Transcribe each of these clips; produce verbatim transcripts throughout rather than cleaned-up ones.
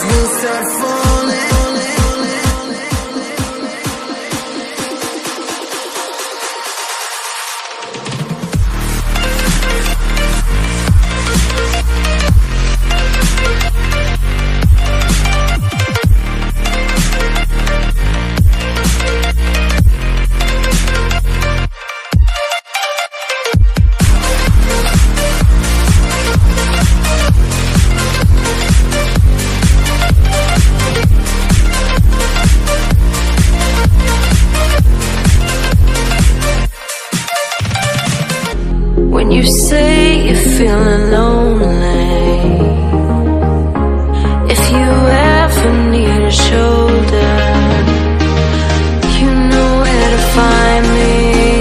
will start falling. When you say you're feeling lonely, if you ever need a shoulder, you know where to find me.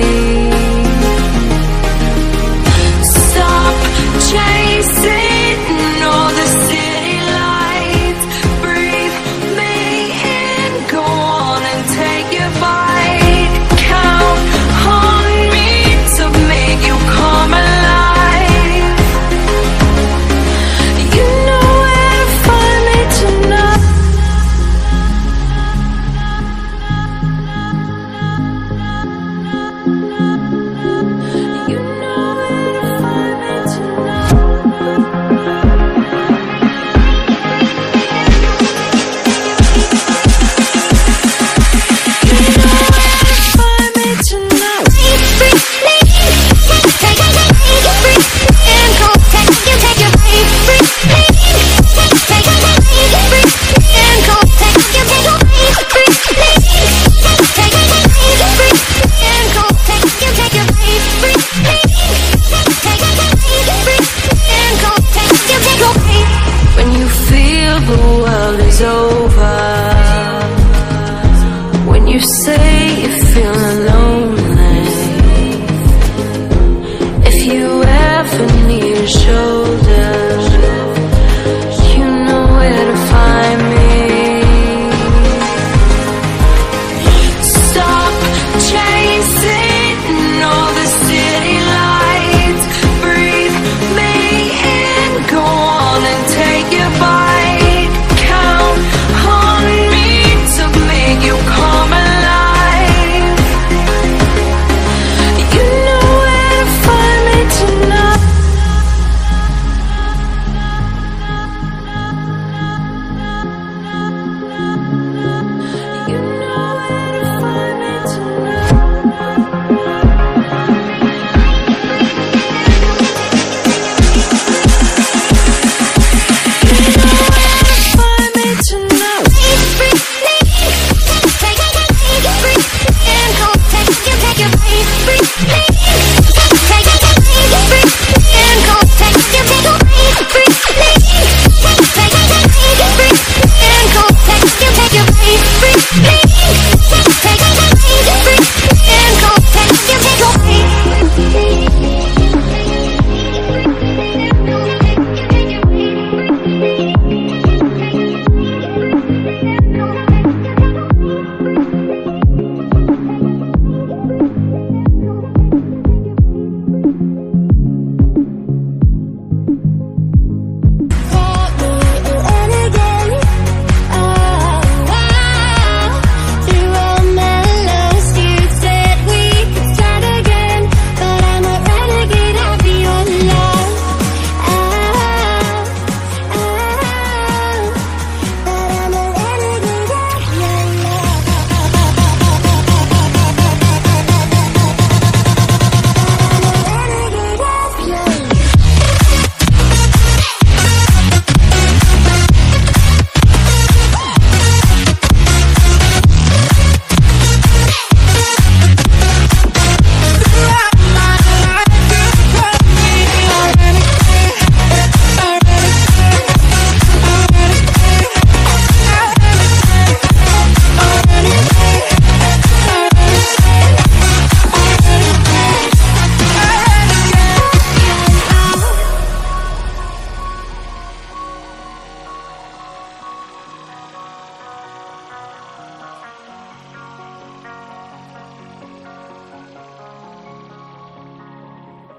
Stop chasing all the city lights. Breathe me in, go on and take your bite. Count on me to make you come alive. You know where to find me tonight. You know where to find me tonight. You know where to find me tonight. When you feel the world is over, when you say you're feeling lonely, if you ever need a shoulder, you know where to find me. Stop chasing all the city lights. Breathe me in, go on and take your bite. Count on me to make you come alive. You know where to find me tonight. You know where to find me tonight. You know where to find me tonight.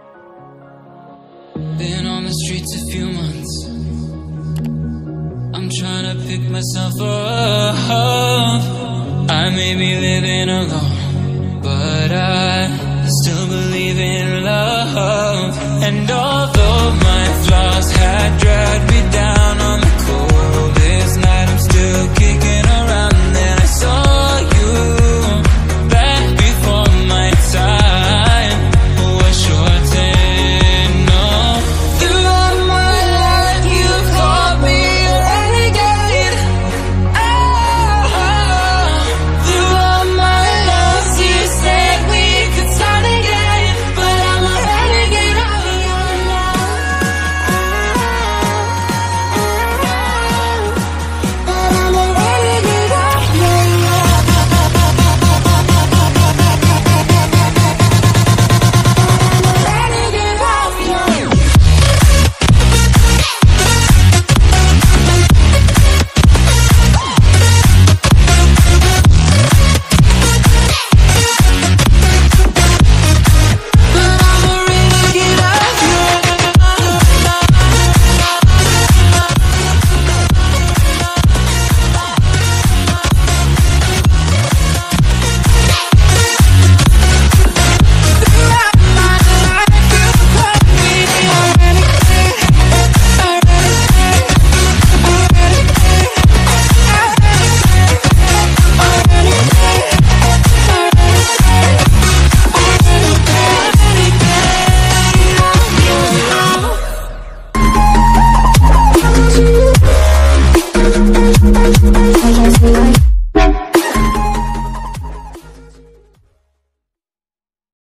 Been on the streets a few months. I'm trying to pick myself up. I may be living alone, but I still believe in love. And although my flaws had dragged me